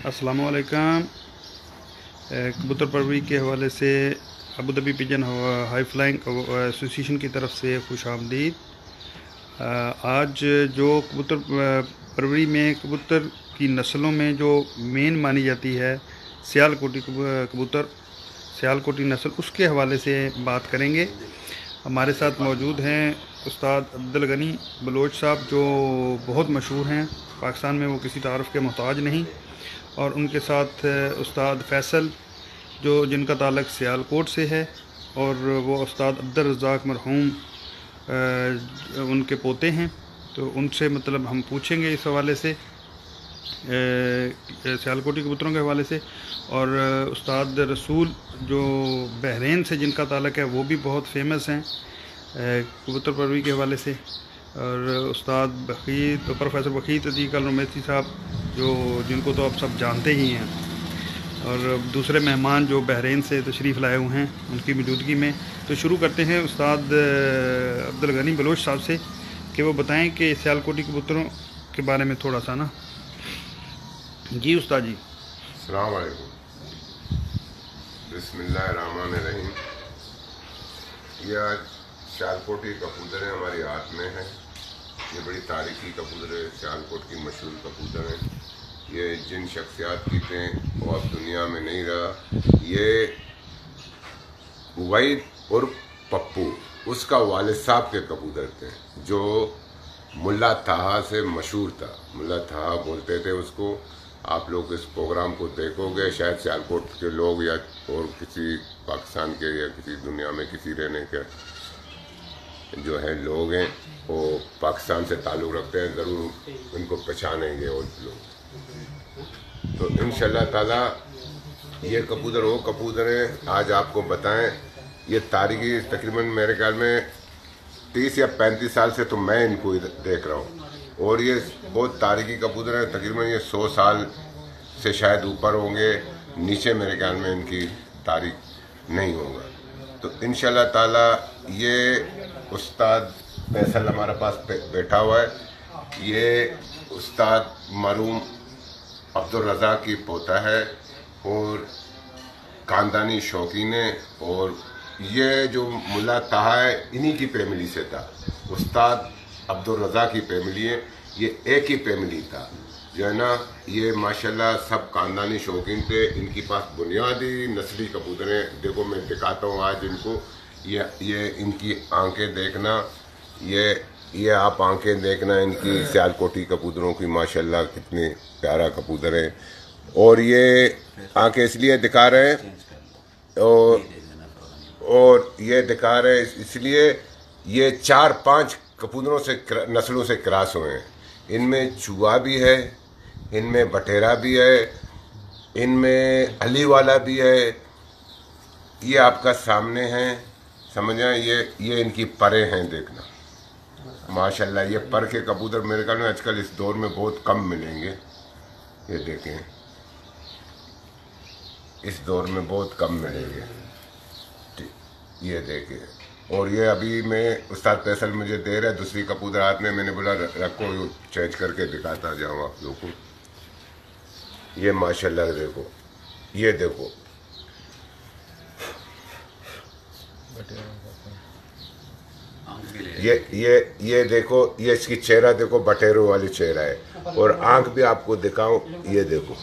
अस्सलाम वालेकुम। कबूतर परवरी के हवाले से Abu Dhabi pigeon high flying association की तरफ से खुश आमदीद। आज जो कबूतर परवरी में कबूतर की नस्लों में जो मेन मानी जाती है सियालकोटी कबूतर, सियालकोटी नस्ल, उसके हवाले से बात करेंगे। हमारे साथ मौजूद हैं उस्ताद अब्दुल गनी बलोच साहब, जो बहुत मशहूर हैं पाकिस्तान में, वो किसी तारफ़ के मोहताज नहीं। और उनके साथ उस्ताद फैसल, जो जिनका ताल्लुक़ सियालकोट से है, और वो उस्ताद अब्दुल रज़ाक मरहूम उनके पोते हैं। तो उनसे मतलब हम पूछेंगे इस हवाले से, सियालकोटी कबूतरों के हवाले से। और उस्ताद रसूल जो बहरीन से जिनका ताल्लुक़ है, वो भी बहुत फेमस हैं कबूतर परवरी के हवाले से। और उस्ताद बखीत प्रोफेसर बखीत अतीक अल-रुमैसी साहब, जो जिनको तो आप सब जानते ही हैं। और दूसरे मेहमान जो बहरीन से तशरीफ़ लाए हुए हैं, उनकी मौजूदगी में। तो शुरू करते हैं उस्ताद अब्दुल गनी बलोच साहब से कि वो बताएं कि सियालकोटी कबूतरों के बारे में थोड़ा सा ना। जी उस्ताद जी। अस्सलाम वालेकुम। बिस्मिल्लाहिर्रहमानिर्रहीम। ये आज सियालकोटी कबूतर हमारे हाथ में है। ये बड़ी तारीखी कबूतर है, सियालकोट की मशहूर कबूतर है। ये जिन शख्सियात की थे वो अब दुनिया में नहीं रहा। ये वहीद उर्फ पप्पू, उसका वालिद साहब के कबूतर थे, जो मुल्ला ताहा से मशहूर था। मुल्ला ताहा बोलते थे उसको। आप लोग इस प्रोग्राम को देखोगे, शायद सियालकोट के लोग या और किसी पाकिस्तान के या किसी दुनिया में किसी रहने के जो है लोग हैं, वो पाकिस्तान से ताल्लुक़ रखते हैं, ज़रूर इनको पहचानेंगे और लोग। तो इंशाल्लाह ताला ये कबूतर वो कबूतर हैं। आज आपको बताएं, ये तारीखी तकरीबन मेरे ख्याल में 30 या 35 साल से तो मैं इनको देख रहा हूँ। और ये बहुत तारीखी कबूतर हैं। तकरीबन ये 100 साल से शायद ऊपर होंगे, नीचे मेरे ख्याल में इनकी तारीख नहीं होगा। तो इंशाल्लाह ताला ये उस्ताद फैसल हमारे पास बैठा हुआ है। ये उस्ताद मरहूम अब्दुल रज़ाक की पोता है और ख़ानदानी शौकीन है। और ये जो मुल्ला ताहा है, इन्हीं की फैमिली से था। उस्ताद अब्दुल रज़ाक की फैमिली है, ये एक ही फैमिली था जो है ना। ये माशाल्लाह सब ख़ानदानी शौकीन थे। इनके पास बुनियादी नस्ली कबूतर हैं। देखो मैं दिखाता हूँ आज इनको। ये इनकी आंखें देखना, ये आप आंखें देखना इनकी सियालकोटी कबूतरों की, माशाल्लाह कितने प्यारा कबूतर है। और ये आंखें इसलिए दिखा रहे हैं और ये दिखा रहे हैं इसलिए ये 4-5 कबूतरों से नस्लों से क्रॉस हुए हैं। इनमें चूहा भी है, इनमें बटेरा भी है, इनमें अली वाला भी है। ये आपका सामने है, समझ आए। ये इनकी परे हैं, देखना माशाल्लाह। ये पर के कबूतर मेरे ख्याल में आजकल इस दौर में बहुत कम मिलेंगे। ये देखें, इस दौर में बहुत कम मिलेंगे। ये देखें। और ये अभी मैं उस्ताद फैसल मुझे दे रहा है दूसरी कबूतर हाथ में। मैंने बोला रखो, चेंज करके दिखाता जाऊँ आप लोगों को। ये माशाल्लाह देखो, ये देखो, ये देखो, ये इसकी चेहरा देखो, बटेरों वाली चेहरा है। और आंख भी आपको दिखाऊं, ये देखो,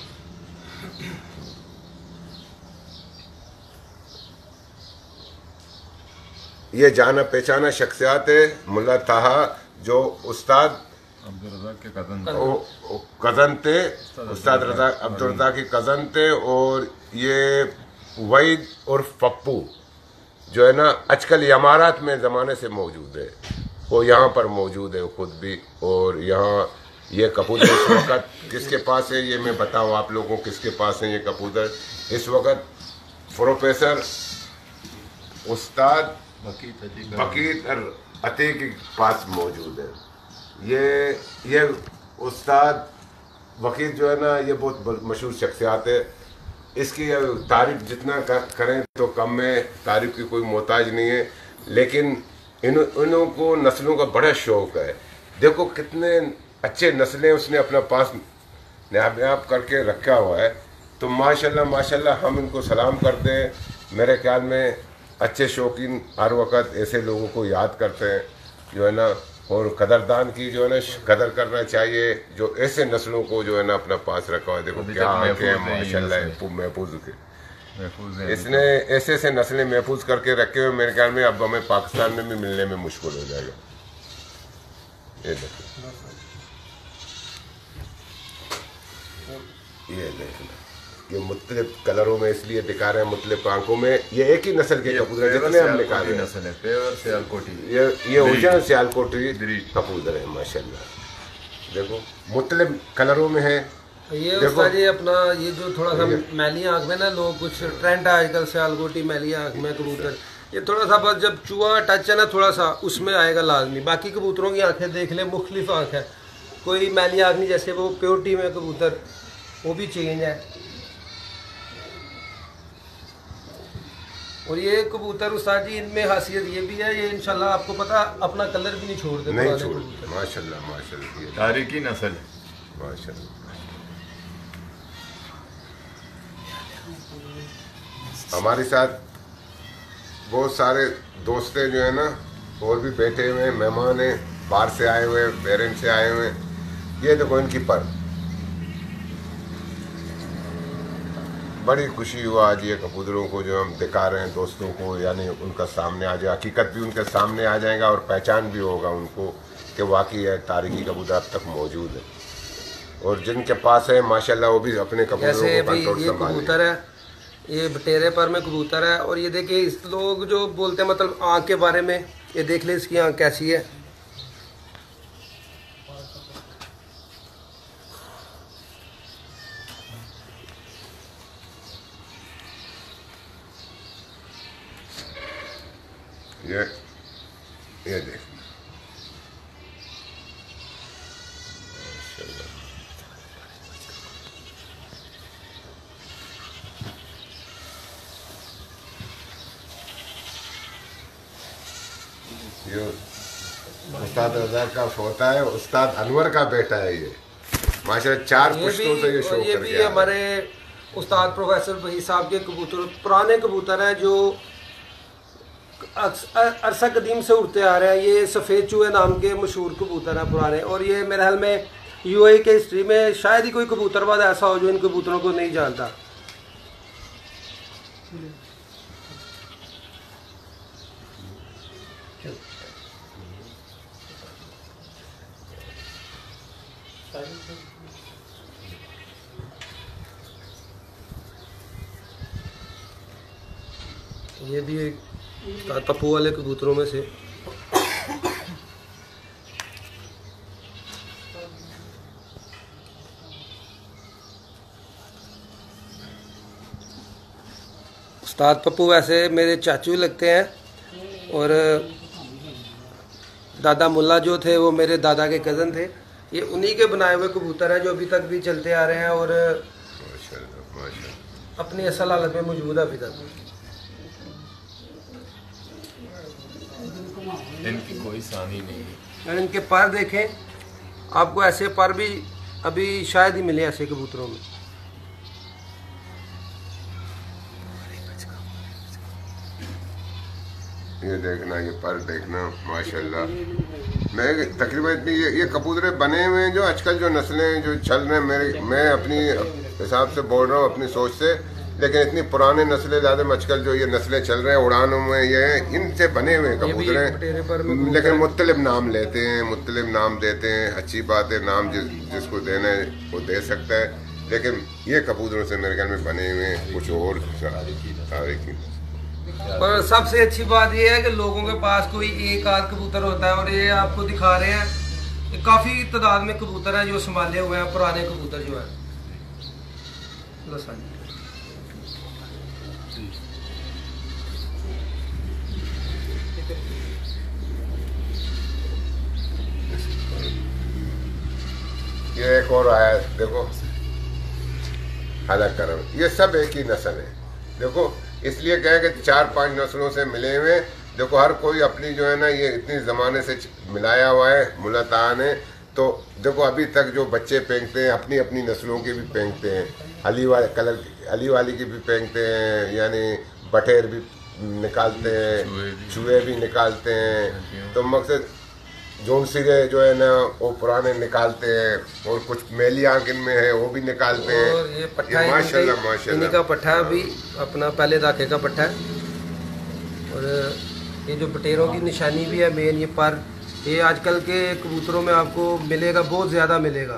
ये जाना पहचाना शख्सियत है। मुल्ला ताहा जो उस्ताद अब्दुल रज़ाक के कज़न थे, उस्ताद अब्दुल रज़ाक के कज़न थे। और ये वहीद उर्फ पप्पू जो है ना, आजकल इमारात में ज़माने से मौजूद है। वो यहाँ पर मौजूद है खुद भी। और यहाँ ये कबूतर इस वक्त किसके पास है, ये मैं बताऊँ आप लोगों को किसके पास है ये कबूतर। इस वक्त प्रोफेसर उस्ताद बखीत अतीक के पास मौजूद है। ये उस्ताद बखीत जो है ना, ये बहुत मशहूर शख्सियत है। इसकी तारीफ जितना करें तो कम है, तारीफ की कोई मोहताज नहीं है। लेकिन इन्हों को नस्लों का बड़ा शौक है। देखो कितने अच्छे नस्लें उसने अपने पास नायाब करके रखा हुआ है। तो माशाल्लाह माशाल्लाह हम इनको सलाम करते हैं। मेरे ख्याल में अच्छे शौकीन हर वक्त ऐसे लोगों को याद करते हैं जो है ना, और कदरदान की जो है ना कदर करना चाहिए, जो ऐसे नस्लों को जो है ना अपना पास रखा हुआ है। देखो क्या आंखें हैं माशाल्लाह, महफूज के इसने ऐसे ऐसे नस्लें महफूज करके रखे हुए। मेरे ख्याल में अब हमें पाकिस्तान में भी मिलने में मुश्किल हो जाएगा। ये देखो, ये देखना, ये मुख्तलिफ कलरों में इसलिए दिखा रहे हैं, मुख्तलिफ आंखों में। ये एक ही नस्ल के कबूतर जितने हम दिखा रहे हैं, ये ओरिजिनल सियालकोटी कबूतर है माशाल्लाह। देखो मुख्तलिफ कलरों में है। ये उस्ताद जी अपना ये जो थोड़ा सा मैली आँख में ना, लोग कुछ ट्रेंड है आजकल सियालकोटी मैली आँख में कबूतर, ये थोड़ा सा बस जब चूहा टच है ना थोड़ा सा उसमें आएगा लाजमी। बाकी कबूतरों की आंखें देख लें, मुख्तलिफ आँख है, कोई मैली आँख नहीं, जैसे वो प्योरिटी में कबूतर वो भी चेंज है। और ये कबूतर उस्ताद जी इनमें खासियत ये भी है, ये इंशाल्लाह आपको पता अपना कलर भी नहीं छोड़ते, नहीं छोड़ते माशाल्लाह माशाल्लाह। तारीखी नस्ल माशाल्लाह। हमारे साथ बहुत सारे दोस्तें जो है ना और भी बैठे हुए हैं, मेहमान हैं, बाहर से आए हुए, पेरेंट्स से आए हुए। ये देखो इनकी पर बड़ी खुशी हुआ आज ये कबूतरों को जो हम दिखा रहे हैं दोस्तों को, यानी उनका सामने आ जाए, हकीकत भी उनके सामने आ जाएगा और पहचान भी होगा उनको कि वाकई है तारीखी कबूतर अब तक मौजूद है। और जिनके पास है माशाल्लाह वो भी अपने कबूतरों को कंट्रोल संभाले। ये बटेरे पर में कबूतर है, और ये देखिए इस लोग जो बोलते हैं मतलब आँख के बारे में, ये देख ले इसकी आँख कैसी है। ये देख ये उस्ताद रज़ा का पोता है, उस्ताद अनवर का बेटा है ये माशाल्लाह। 4 पुश्तों से ये शो करके भी हमारे उस्ताद प्रोफेसर भाई साहब के कबूतर, पुराने कबूतर हैं जो अरसा कदीम से उड़ते आ रहे हैं। ये सफ़ेद चूहे नाम के मशहूर कबूतर हैं पुराने, और ये मेरे ख्याल में यूएई के हिस्ट्री में शायद ही कोई कबूतरबाज ऐसा हो जो इन कबूतरों को नहीं जानता। ये भी एक पप्पू वाले कबूतरों में से। उस्ताद पप्पू वैसे मेरे चाचू लगते हैं, और दादा मुल्ला जो थे वो मेरे दादा के कज़न थे। ये उन्हीं के बनाए हुए कबूतर हैं जो अभी तक भी चलते आ रहे हैं और अपनी असल हालत में मौजूद है अभी तक। इनकी कोई सानी नहीं है। और इनके पर देखें, आपको ऐसे पर भी अभी शायद ही मिले ऐसे कबूतरों में। ये देखना, ये पर देखना माशाल्लाह। मैं तकरीबन इतनी ये कबूतरे बने हुए हैं जो आजकल जो नस्लें जो चल रहे हैं, मैं अपनी हिसाब से बोल रहा हूँ अपनी सोच से, लेकिन इतनी पुराने नस्लें ज़्यादा आजकल जो ये नस्लें चल रहे हैं उड़ानों में, ये इनसे बने हुए कबूतरे, लेकिन मुख्तलिफ नाम लेते हैं, मुख्तलिफ नाम देते हैं। अच्छी बात है, नाम जिसको देना है वो दे सकता है, लेकिन ये कबूतरों से मेरे ख्याल में बने हुए हैं कुछ और तारीखी। पर सबसे अच्छी बात यह है कि लोगों के पास कोई एक आध कबूतर होता है, और ये आपको दिखा रहे हैं काफ़ी तादाद में कबूतर हैं जो संभाले हुए हैं, पुराने कबूतर जो है। ये एक और आया देखो, अलग करम, ये सब एक ही नस्ल है। देखो इसलिए कहें कि 4-5 नस्लों से मिले हुए। देखो हर कोई अपनी जो है ना, ये इतनी ज़माने से मिलाया हुआ है मुल्ला ताहा ने, तो देखो अभी तक जो बच्चे फेंकते हैं अपनी अपनी नस्लों के भी फेंकते हैं, अली वाली की भी फेंकते हैं, यानी बटेर भी निकालते हैं, चूहे भी निकालते हैं। तो मकसद जोन सिरे जो है ना वो पुराने निकालते हैं, और कुछ मेली आंख इनमें है वो भी निकालते हैं। और ये पट्ठा माशाल्लाह माशाल्लाह इन्हीं का पट्ठा भी अपना पहले दाखे का पट्ठा है। और ये जो बटेरों की निशानी भी है मेन, ये पर ये आजकल के कबूतरों में आपको मिलेगा, बहुत ज़्यादा मिलेगा।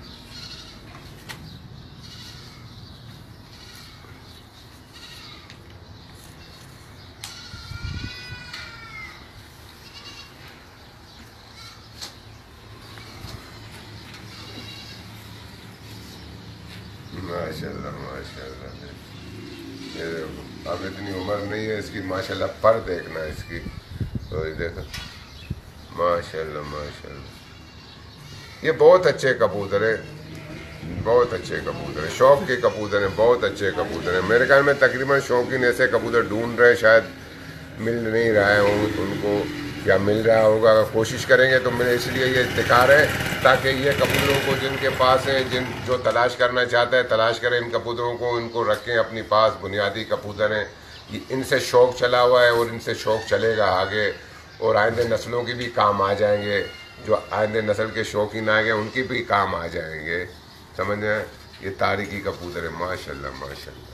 माशाल्लाह माशाल्लाह। ये देखो अब इतनी उम्र नहीं है इसकी, माशाल्लाह पर देखना इसकी, तो ये देखो माशाल्लाह माशाल्लाह। ये बहुत अच्छे कबूतर है, बहुत अच्छे कबूतर है, शौक के कबूतर हैं, बहुत अच्छे कबूतर हैं। मेरे ख्याल में तकरीबन शौकीन ऐसे कबूतर ढूंढ रहे हैं, शायद मिल नहीं रहा है उनको, या मिल रहा होगा, अगर कोशिश करेंगे तो मिले। इसलिए ये दिखा रहे हैं ताकि ये कबूतरों को जिनके पास हैं, जो तलाश करना चाहता है तलाश करें इन कबूतरों को, इनको रखें अपने पास। बुनियादी कबूतर हैं, इनसे शौक़ चला हुआ है और इनसे शौक़ चलेगा आगे, और आइंदे नस्लों की भी काम आ जाएंगे। जो आइंदे नस्ल के शौकीन आएंगे उनकी भी काम आ जाएंगे, समझ रहे हैं। ये तारीखी कबूतर है, माशाल्लाह माशाल्लाह,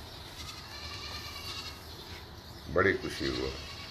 बड़ी खुशी हुआ।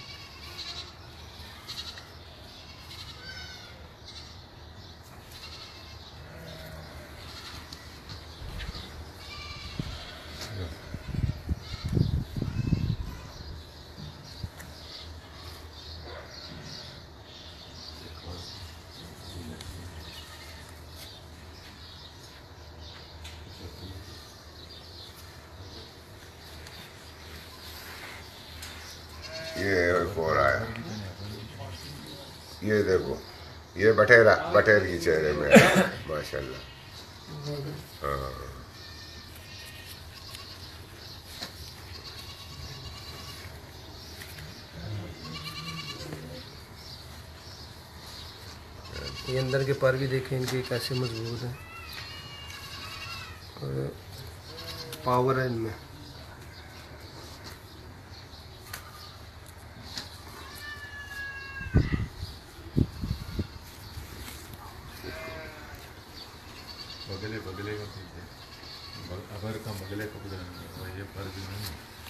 ये एक और आया, ये देखो, ये बटेर की चेहरे में है, माशाल्लाह। हाँ ये अंदर के पर भी देखें इनके कैसे मजबूत हैं, और पावर है इनमें। बगले का अगर का बगले का ये पर भी नहीं।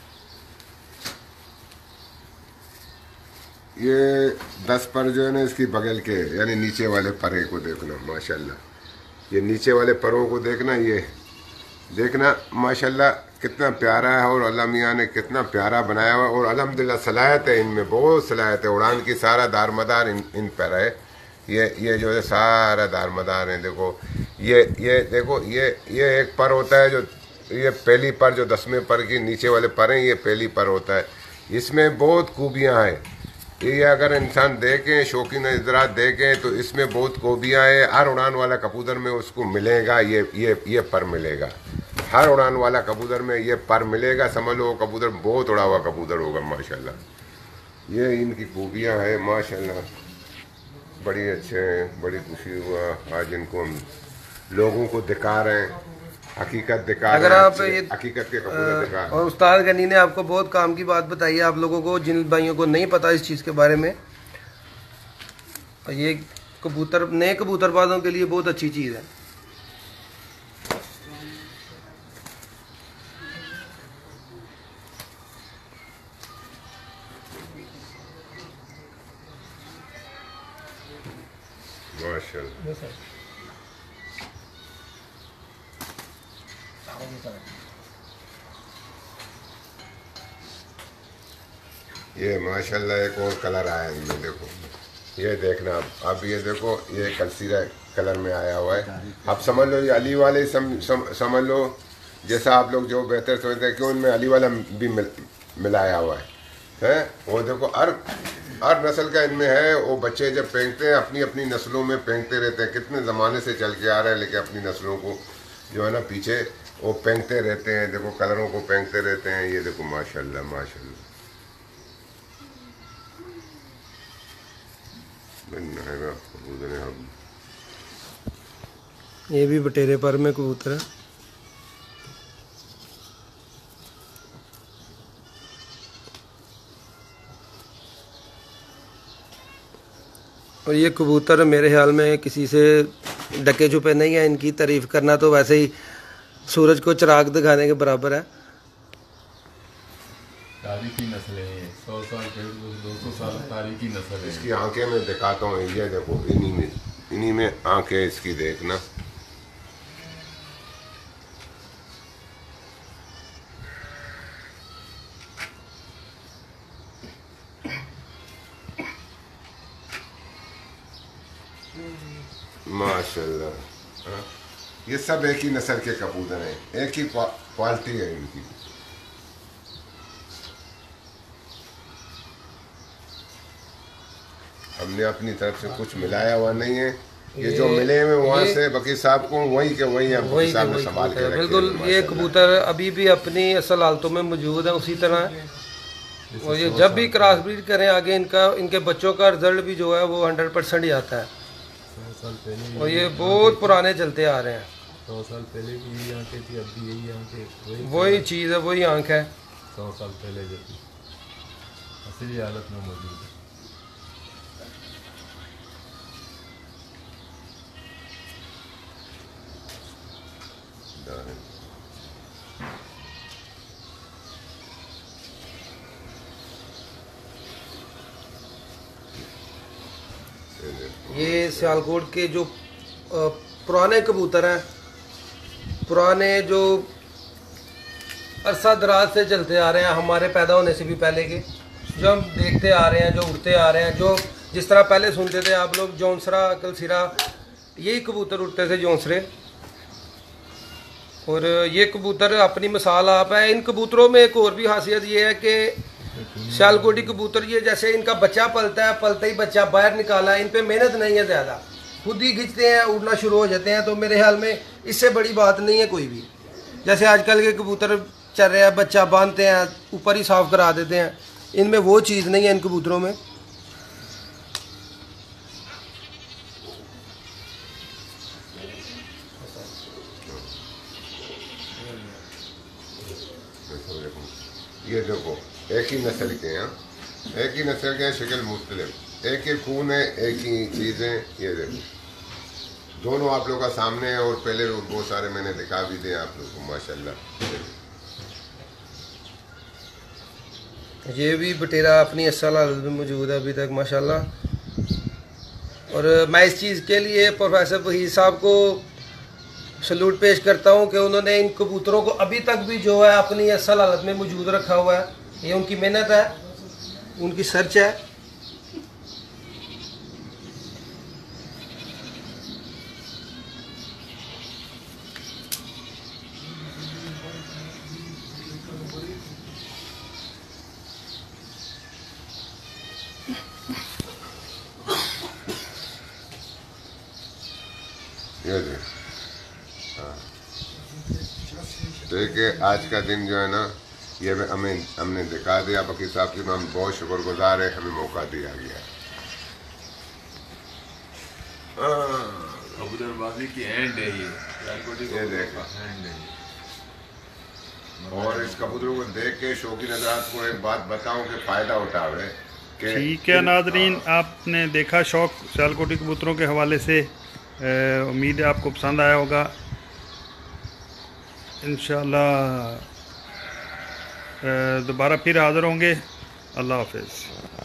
ये 10 पर जो है ना इसकी बगल के, यानी नीचे वाले परे को देखना, माशाल्लाह। ये नीचे वाले परों को देखना, ये देखना माशाल्लाह कितना प्यारा है, और अल्लाह मियाँ ने कितना प्यारा बनाया हुआ। और अल्हम्दुलिल्लाह सलाहियत है इनमें, बहुत सलाहियत है। उड़ान की सारा दारमदार इन पर है। ये जो है सारा दारमदार है। देखो ये देखो, ये एक पर होता है, जो ये पहली पर, जो 10वें पर की नीचे वाले पर हैं, ये पहली पर होता है। इसमें बहुत खूबियाँ हैं, ये अगर इंसान देखें, शौकीन हज़रात देखें तो इसमें बहुत खूबियाँ हैं। हर उड़ान वाला कबूतर में उसको मिलेगा ये पर मिलेगा। हर उड़ान वाला कबूतर में ये पर मिलेगा, समझ लो कबूतर बहुत उड़ा हुआ कबूतर होगा, माशाल्लाह। ये इनकी खूबियाँ हैं, माशाल्लाह, बड़ी अच्छे हैं। बड़ी खुशी हुआ आज इनको हम लोगों को दिखा रहे हैं, हकीकत दिखा रहे हैं। अगर आप ये हकीकत के कबूतर दिखा रहे हैं। और उस्ताद गनी ने आपको बहुत काम की बात बताई है आप लोगों को, जिन भाइयों को नहीं पता इस चीज़ के बारे में। और ये कबूतर, नए कबूतरबाजों के लिए बहुत अच्छी चीज़ है। माशाल्लाह। ये माशाल्लाह एक और कलर आया इनमें, देखो ये देखना अब ये देखो, ये कलसीरा कलर में आया हुआ है। अब समझ लो ये अली वाले समझ लो, जैसा आप लोग जो बेहतर समझते हैं, क्यों इनमें अली वाला भी मिलाया हुआ है। वो देखो हर नस्ल का इनमें है। वो बच्चे जब फेंकते हैं अपनी अपनी नस्लों में फेंकते रहते हैं, कितने ज़माने से चल के आ रहे हैं, लेकिन अपनी नस्लों को जो है ना पीछे वो फेंकते रहते हैं। देखो कलरों को फेंकते रहते हैं। ये देखो माशाल्लाह माशाल्लाह, ये भी बटेरे पर में कबूतर है। और ये कबूतर मेरे ख्याल में किसी से डके छुपे नहीं है। इनकी तारीफ करना तो वैसे ही सूरज को चिराग दिखाने के बराबर है। तारीखी नस्ल है ये, 100 साल 200 साल तारीखी नस्ल है। इसकी आंखें मैं दिखाता हूँ, ये देखो, इन्हीं में आंखें इसकी देखना। माशाल्लाह, हाँ? ये सब एक ही नस्ल के कबूतर हैं, एक ही क्वालिटी है इनकी। हमने अपनी तरफ से कुछ मिलाया हुआ नहीं है। ये जो मिले हुए वहाँ से बकी साहब को वही के वही बकी साहब ने संभाल के रखे। बिल्कुल, ये कबूतर अभी भी अपनी असल हालतों में मौजूद है उसी तरह है। और ये जब भी क्रॉस ब्रीड करें आगे इनके बच्चों का रिजल्ट भी जो है वो 100% ही आता है। 100 साल पहले और ये बहुत पुराने चलते आ रहे हैं। 100 साल पहले भी यही आंखें थी, अब भी यही आंखें, वही चीज़ है, वही आंख है। 100 साल पहले जो थी असली हालत में मौजूद है। ये सियालकोट के जो पुराने कबूतर हैं, पुराने जो अरसा दराज से चलते आ रहे हैं, हमारे पैदा होने से भी पहले के, जो हम देखते आ रहे हैं, जो उड़ते आ रहे हैं, जो जिस तरह पहले सुनते थे आप लोग जौनसरा कलसिरा, यही कबूतर उड़ते थे जौनसरे। और ये कबूतर अपनी मिसाल आप है। इन कबूतरों में एक और भी खासियत ये है कि सियालकोटी कबूतर ये जैसे इनका बच्चा पलता है, पलते ही बच्चा बाहर निकाला है, इन पे मेहनत नहीं है ज़्यादा, खुद ही खींचते हैं, उड़ना शुरू हो जाते हैं। तो मेरे ख्याल में इससे बड़ी बात नहीं है कोई भी। जैसे आजकल के कबूतर चल रहे हैं, बच्चा बांधते हैं, ऊपर ही साफ करा देते हैं, इनमें वो चीज़ नहीं है इन कबूतरों में। ये देखो, एक ही नस्ल के हैं, एक ही नस्ल के हैं, शक्ल मुख्तलिफ, एक ही खून है, एक ही चीज़ें। ये देखो, दोनों आप लोग का सामने है। और पहले बहुत सारे मैंने दिखा भी दिए आप लोग को, माशाल्लाह। ये भी बटेरा अपनी असल हालत में मौजूद है अभी तक माशाल्लाह। और मैं इस चीज़ के लिए प्रोफेसर वहीद साहब को सलूट पेश करता हूँ कि उन्होंने इन कबूतरों को अभी तक भी जो है अपनी असल हालत में मौजूद रखा हुआ है। ये उनकी मेहनत है, उनकी सर्च है। ये देख, हाँ, देखिए आज का दिन जो है ना, ये हमने दिखा दिया। बकी साहब की हम बहुत शुक्रगुजार है, हमें मौका दिया गया। कबूतरबाजी की एंड है ये देखो, एंड है। और इस कबूतरों को देख के शौकीन हज़रात को एक बात बताऊं कि फ़ायदा उठावे। ठीक है नाज़रीन, आपने देखा शौक सियालकोटी कबूतरों के हवाले से। उम्मीद है आपको पसंद आया होगा। इंशाल्लाह दोबारा फिर हाज़िर होंगे। अल्लाह हाफ़िज़।